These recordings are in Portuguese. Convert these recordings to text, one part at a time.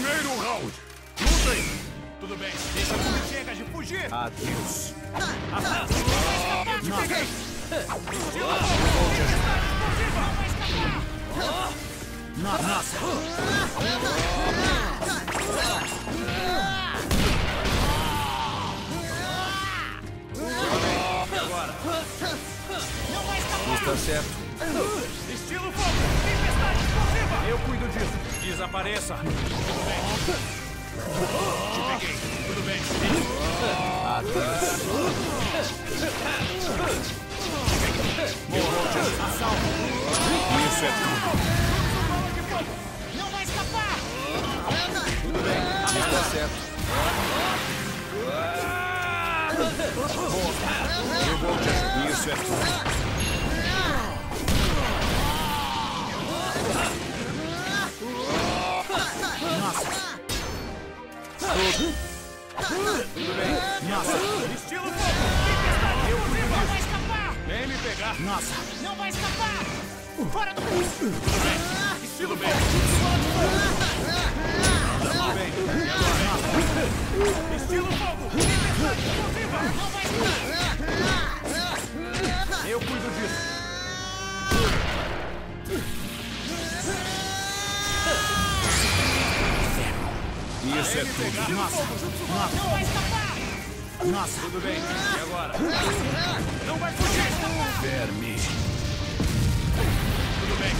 Primeiro round. Lutem. Tudo bem. Deixa que chega de fugir. Adeus. Te peguei. Nossa! Agora. Não vai escapar! Está certo. Estilo fogo. Tempestade explosiva. Eu cuido disso. Desapareça. Tudo bem. Te peguei. Tudo bem. Assalto. Isso é tudo. Não vai escapar! Tudo bem. Está certo. Eu vou te ajudar. Isso é tudo. Nossa! Tudo bem. Nossa! Estilo fogo. Tempestade explosiva. Não vai escapar! Vem me pegar. Nossa! Não vai escapar! Fora do... Estilo bem. Tudo bem. Estilo fogo. Tempestade explosiva. Não vai escapar! Eu cuido disso. Isso é tudo. Nossa! Não vai escapar! Nossa! Tudo bem. E agora? Não vai fugir. Verme. Tudo bem.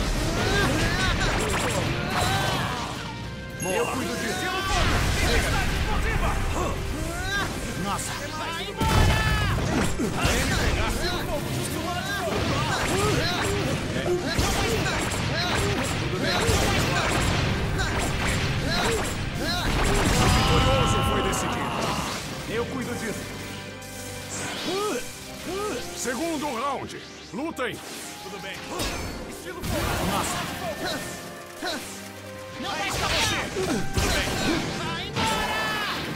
Eu cuido disso. Estilo fogo. Tempestade explosiva. Nossa! Vai embora! Vem me pegar. Estilo fogo. O vitorioso foi decidido. Eu cuido disso. Segundo round. Lutem. Tudo bem. Estilo fogo. Nossa! Não vai escapar! Tudo bem. Vai embora!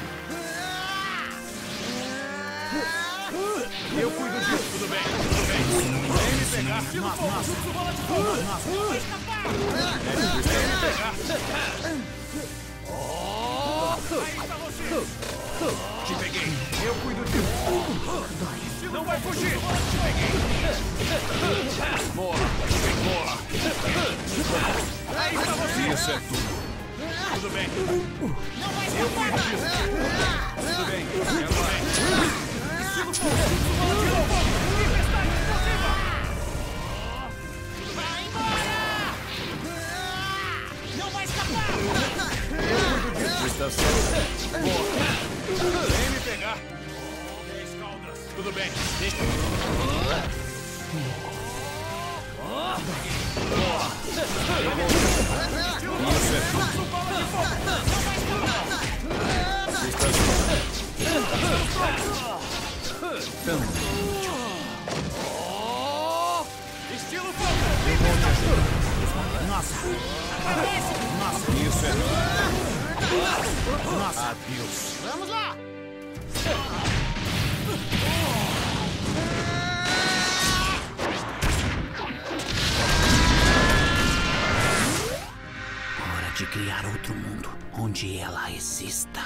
Eu cuido disso. Tudo bem. Tudo bem. Vem me pegar. Estilo fogo. Jutsu bola de fogo. Não vai escapar! Vem me pegar. Aí está você. Te peguei. Eu cuido disso. Não vai fugir. Te peguei. Morra. Morra. Aí está você. Isso é tudo. Tudo bem. Não vai escapar! Tudo bem. E agora? Estilo fogo. Estilo fogo. Tempestade explosiva. Vai embora! Não vai escapar! Está certo. Vem me pegar. Três caudas. Tudo bem. Deixa. Isso é tudo. Bola de fogo. Está certo. Estilo fogo. Nossa! Nossa! Isso é tudo. Nossa! Adeus. Vamos lá! Hora de criar outro mundo onde ela exista.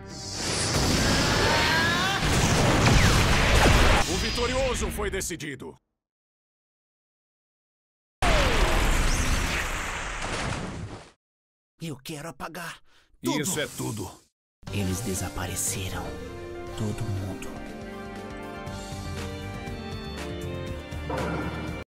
O vitorioso foi decidido. Eu quero apagar tudo. Isso é tudo. Eles desapareceram. Todo mundo.